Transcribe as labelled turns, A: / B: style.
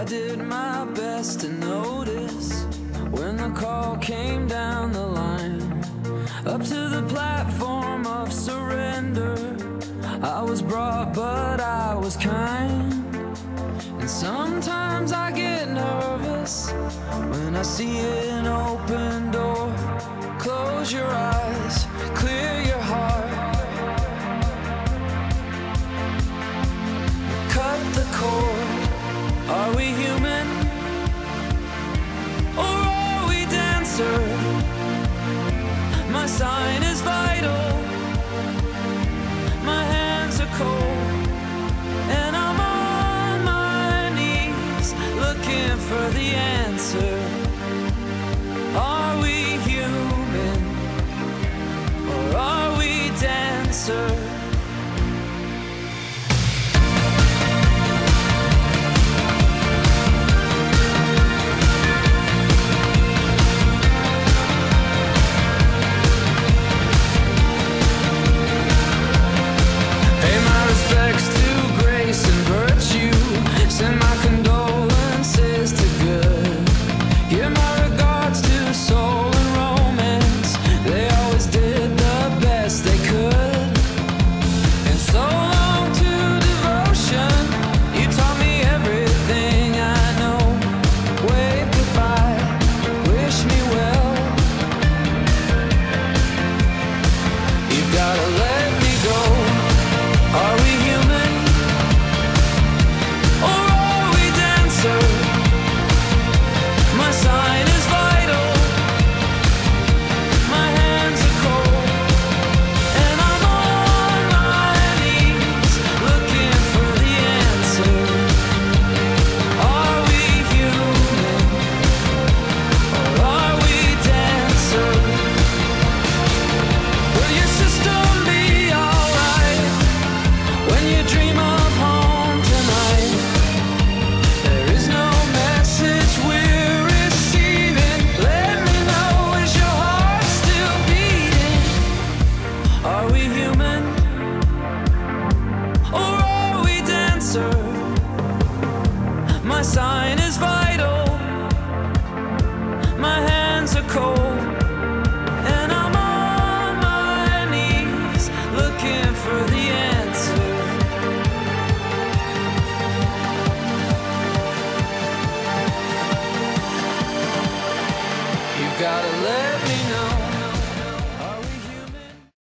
A: I did my best to notice when the call came down the line, up to the platform of surrender. I was brought, but I was kind. And sometimes I get nervous when I see an open door. Close your eyes, clear your heart, cut the cord. Are we human, or are we dancer? My sign is vital, my hands are cold, and I'm on my knees looking for the answer. Are we human, or are we dancer?